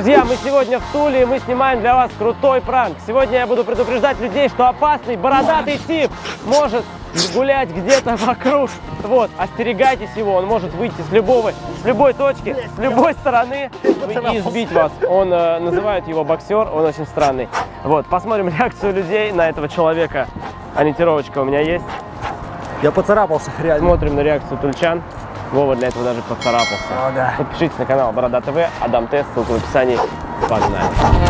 Друзья, мы сегодня в Туле, и мы снимаем для вас крутой пранк. Сегодня я буду предупреждать людей, что опасный бородатый тип может гулять где-то вокруг. Вот, остерегайтесь его, он может выйти с любой точки, с любой стороны и сбить вас. Он называет его боксер, он очень странный. Вот, посмотрим реакцию людей на этого человека. Ориентировочка у меня есть. Я поцарапался, реально. Смотрим на реакцию тульчан. Вова для этого даже поцарапался. О, да. Подпишитесь на канал Борода ТВ, Адам Тест, ссылка в описании. Погнали.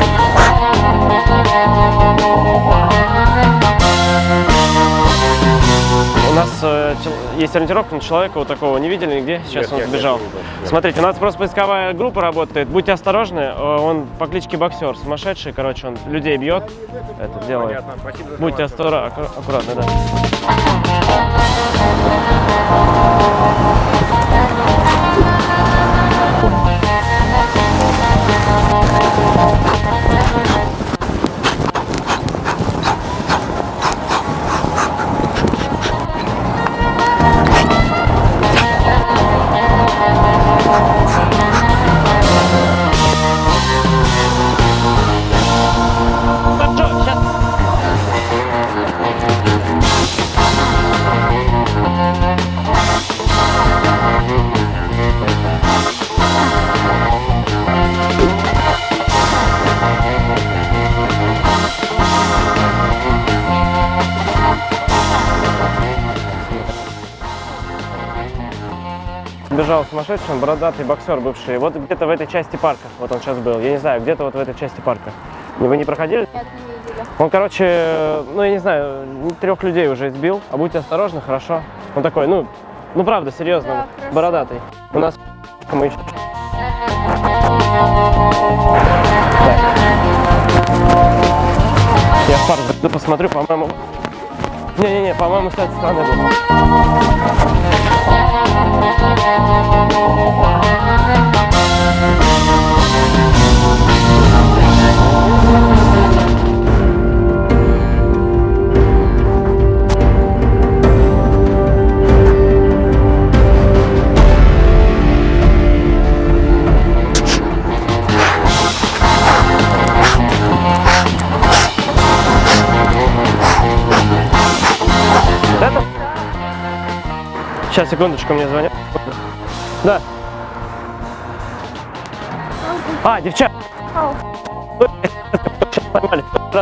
У нас есть ориентировка на человека вот такого, не видели нигде, сейчас он сбежал. Смотрите, у нас просто поисковая группа работает, будьте осторожны, он по кличке Боксер, сумасшедший, короче, он людей бьет, это делает. Будьте осторожны, аккуратно, да. Бежал сумасшедший, он бородатый боксер бывший. Вот где-то в этой части парка, вот он сейчас был. Я не знаю, где-то вот в этой части парка. Вы не проходили? Нет, не видели. Он, короче, ну я не знаю, 3 людей уже избил. А будьте осторожны, хорошо. Он такой, ну правда, серьезно, Да, бородатый. У нас мы еще... Я в парк посмотрю, по-моему... Не-не-не, по-моему, с этой стороны был. Это? Сейчас, секундочку, мне звонят. Да. А, девчат. Сейчас поймали.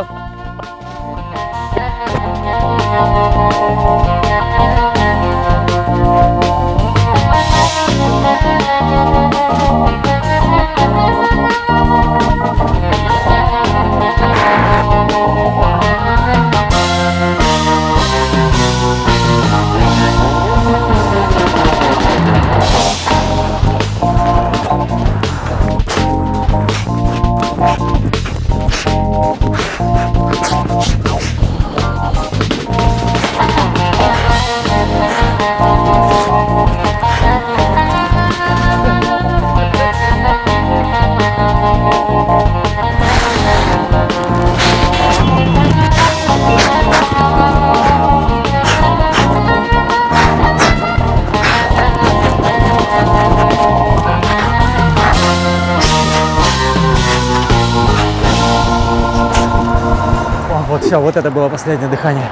Вот все, вот это было последнее дыхание.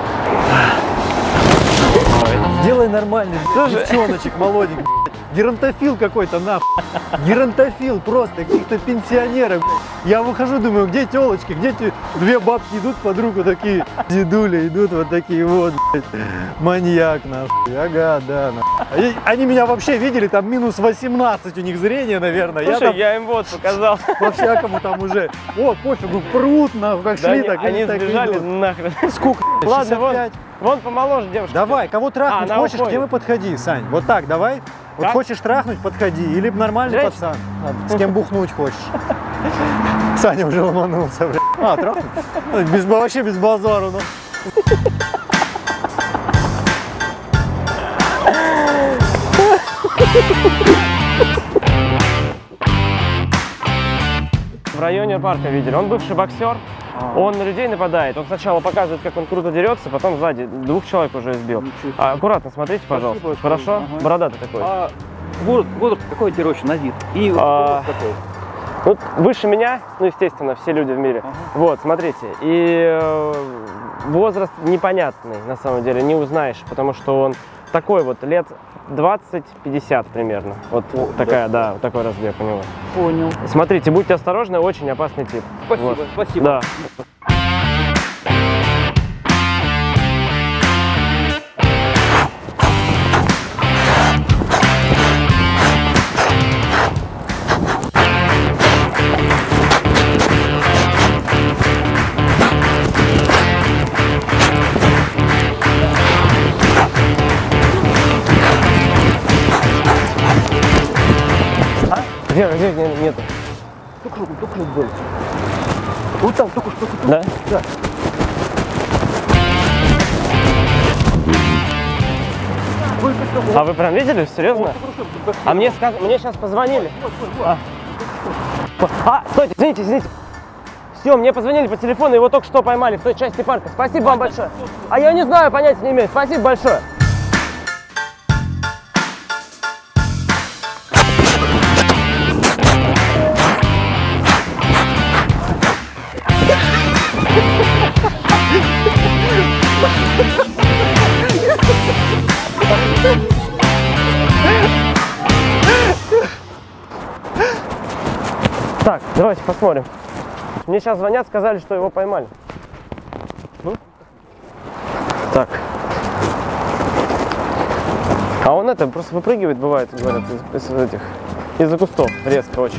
Делай нормальный, девчоночек молоденький. Геронтофил какой-то, нахуй. Геронтофил просто, каких-то пенсионеров. Я выхожу, думаю, где телочки, где те 2 бабки идут под руку, такие дедули идут, вот такие вот, блядь. Маньяк, нахуй. Ага, да, нахуй. Они меня вообще видели, там минус 18 у них зрение, наверное. Слушай, я им вот показал. По-всякому там уже, о, пофигу, прут, нахуй, как Да шли, так они так сбежали идут. нахрен. Сколько? Ладно, 65? вон помоложе девушка. Давай, кого трахнуть она хочешь, к уходит. нему подходи, Сань. Вот так, давай. Вот Как? хочешь трахнуть, подходи. Или нормальный Женщина? пацан. С кем бухнуть хочешь. Саня уже ломанулся, блядь. А, трахнуть? Вообще без базара, ну. В районе парка видели. Он бывший боксер. Он на людей нападает. Он сначала показывает, как он круто дерется, потом сзади 2 человек уже избил. Аккуратно смотрите, пожалуйста. Спасибо, Хорошо? ага. Бородатый такой. Возраст какой, Кирочек, на вид? И возраст какой? Вот выше меня, ну, естественно, все люди в мире. Вот, смотрите. И возраст непонятный, на самом деле, не узнаешь, потому что он такой вот, лет 20-50 примерно. Вот такая, да, вот такой разбег у него. Понял. Смотрите, будьте осторожны, очень опасный тип. Спасибо, Вот. спасибо. Да. Где нету? Только что был. Вот там, только что. Да? Да. А вы прям видели? Серьезно? А мне сейчас позвонили. Стойте, извините. Все, мне позвонили по телефону, его только что поймали в той части парка. Спасибо вам большое. А я не знаю, понятия не имею. Спасибо большое. Так, давайте посмотрим. Мне сейчас звонят, сказали, что его поймали. Так. А он это просто выпрыгивает, бывает, говорят, из-за кустов. Резко очень.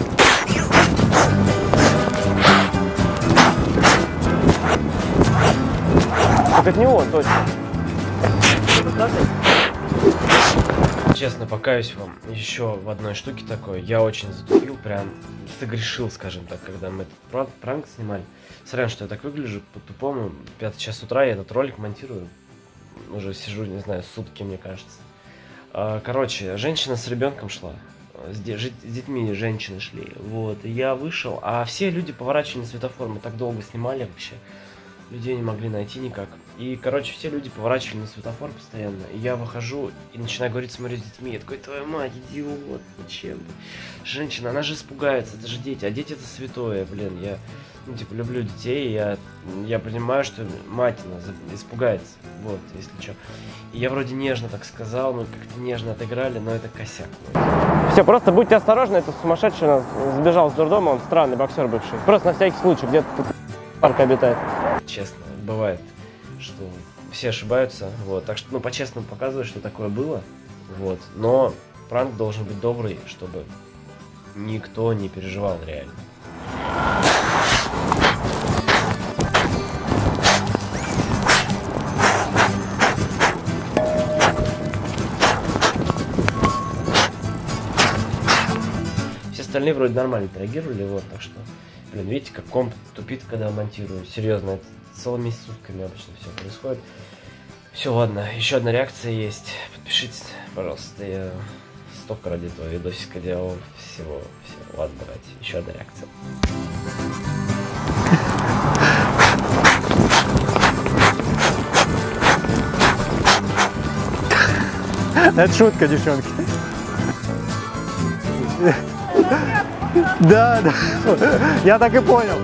Так это не он, точно. Честно, покаюсь вам еще в одной штуке такой. Я очень затупил, прям согрешил, скажем так, когда мы этот пранк снимали. Сорян, что я так выгляжу по-тупому. 5 час утра я этот ролик монтирую. Уже сижу, не знаю, сутки, мне кажется. Короче, женщина с ребенком шла. С детьми женщины шли. Вот, и я вышел, а все люди поворачивали на светофор. Мы так долго снимали вообще. Людей не могли найти никак. И, короче, все люди поворачивали на светофор постоянно. И я выхожу и начинаю говорить, смотрю, с детьми. Я такой, твою мать, идиот, зачем? Женщина, она же испугается, это же дети. А дети это святое, блин. Я, ну, типа, люблю детей. Я понимаю, что мать она испугается. Вот, если что. И я вроде нежно так сказал, мы как-то нежно отыграли, но это косяк. Все, просто будьте осторожны, это сумасшедший у нас сбежал с дурдома, он странный боксер бывший. Просто на всякий случай, где-то тут парк обитает. Честно, бывает, что все ошибаются, вот, так что, ну, по-честному показываю, что такое было, вот, но пранк должен быть добрый, чтобы никто не переживал реально. Все остальные вроде нормально реагировали, вот, так что, блин, видите, как комп тупит, когда монтирую, серьезно, это целыми сутками обычно все происходит. Все, ладно, еще одна реакция есть. Подпишитесь, пожалуйста. Я столько ради этого видосика делал. Всего. Ладно, давайте. Еще одна реакция. Это шутка, девчонки. Да. Я так и понял.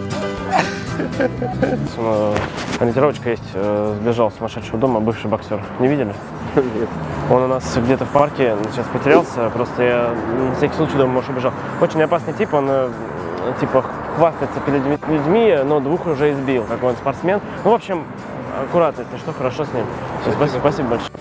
Ориентировочка есть, сбежал с сумасшедшего дома, бывший боксер. Не видели? Нет. Он у нас где-то в парке сейчас потерялся, просто я на всякий случай думаю, может, убежал. Очень опасный тип, он типа хвастается перед людьми, но двух уже избил, как он спортсмен. Ну, в общем, аккуратно, если что, хорошо с ним. Все, спасибо большое.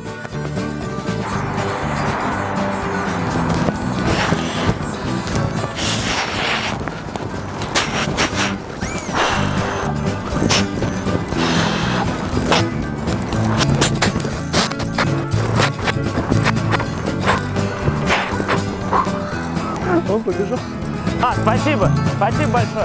Он побежал. Спасибо большое.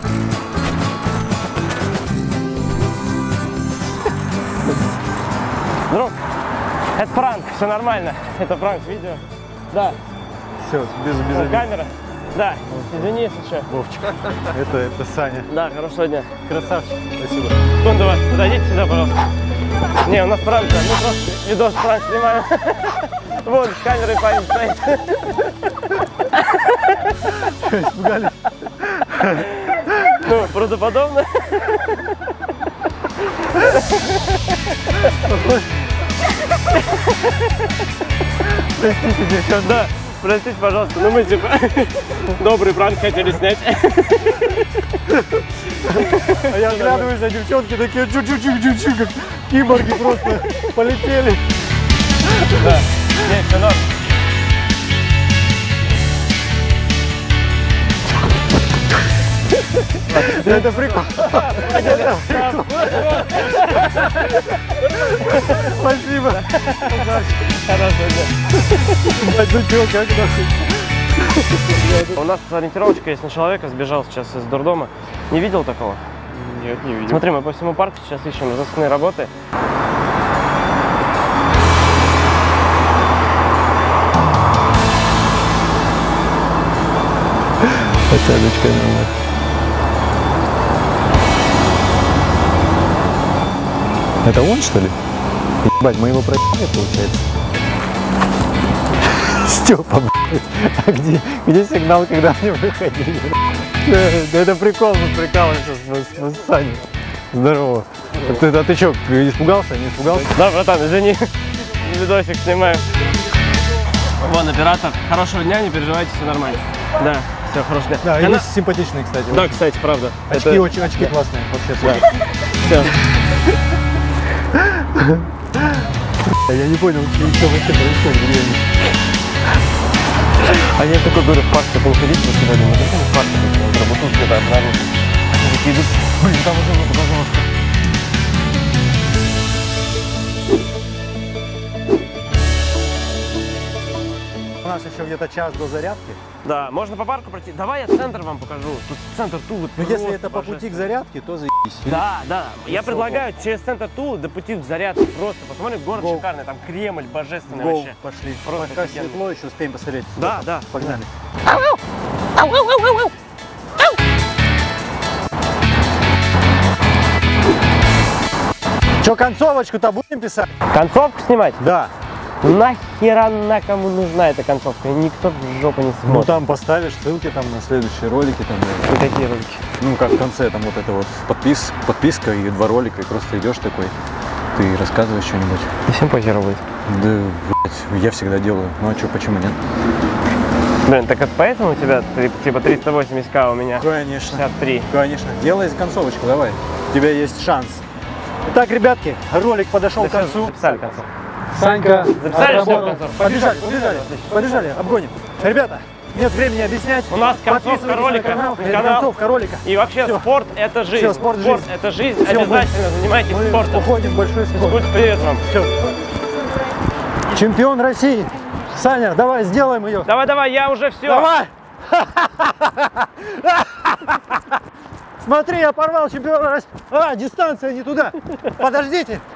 Друг, это пранк, все нормально. Это пранк, видео. Да. Все, без обид. Камера. Да, извини, если что. Вовчик, это Саня. Да, хорошего дня. Красавчик, спасибо. Секунду вас, подойдите сюда, пожалуйста. Не, у нас пранк, мы просто видос пранк снимаем. Вон, с камерой парень стоит. Испугались? Ну, правдоподобно. Простите, девчонки. Да, простите, пожалуйста, но мы типа добрый пранк хотели снять. А я оглядываюсь, а девчонки такие чу-чу-чу-чу-чу, как киборги просто полетели. Да, нет, все норм. Это прикол. Спасибо. Хорошо, Ну чё, как нахуй? да. У нас ориентировочка есть на человека, сбежал сейчас из дурдома. Не видел такого? Нет, не видел. Смотри, мы по всему парку сейчас ищем разыскные работы. Оценочка новая. Это он, что ли? Ебать, мы его проебали, получается. Степа, блядь. А где сигнал, когда они выходили? Да это прикол, мы прикалываемся с Саней. Здорово. А ты что, испугался, не испугался? Да, братан, извини, видосик снимаю. Вон оператор. Хорошего дня, не переживайте, все нормально. Да, все, хорошего дня. Да, Она- есть симпатичные, кстати. Да, очень. кстати, правда. Очки, Это- очень очки классные, вообще Да. супер. Все. Я не понял, что вообще происходит в деревне. А я такой говорю, в парк так не ходить, вот сюда думаю, зачем в парк ходить, на бутылку это обнаружить. Они такие идут, блин, там уже надо, пожалуйста. У нас еще где-то час до зарядки. Да, можно по парку пройти. Давай я центр вам покажу. Тут центр Тулы. Но если просто это по пути к божественно. зарядке, то заебись. Да, да. Я Высоко. предлагаю через центр Тулы до пути в зарядку. Просто посмотри, город Гоу. шикарный, там Кремль божественный Гоу, вообще. пошли. Просто Пока офигенно. светло, еще успеем посмотреть. Да, да. Погнали. Че, концовочку-то будем писать? Концовку снимать? Да. Нахера на кому нужна эта концовка? Никто в жопу не Ну смотрит. там поставишь ссылки там на следующие ролики. Там, да. Какие ролики? Ну как в конце там вот это вот подписка и 2 ролика, и просто идешь такой, ты рассказываешь что-нибудь. И всем похеру будет. Да, блядь, я всегда делаю. Ну а что, почему нет? Блин, так это поэтому у тебя типа 380к, а у меня Конечно. 63. Конечно. Делай концовочку, давай. У тебя есть шанс. Итак, ребятки, ролик подошел к концу. Записали концовку. Санька Записали, отработал. что, концовку? Побежали, побежали, обгоним. Ребята, нет времени объяснять. У нас концовка Подписывайтесь ролика, на канал. на Это канал. концовка ролика. И вообще Всё. спорт это жизнь. Всё, спорт жизнь. это жизнь. Всё, Обязательно занимайтесь Мы спортом. уходим в большой спорт. Будет привет вам. Все. Чемпион России. Саня, давай сделаем ее. Давай, я уже все. Давай! Смотри, я порвал чемпиона России. А, дистанция не туда. Подождите.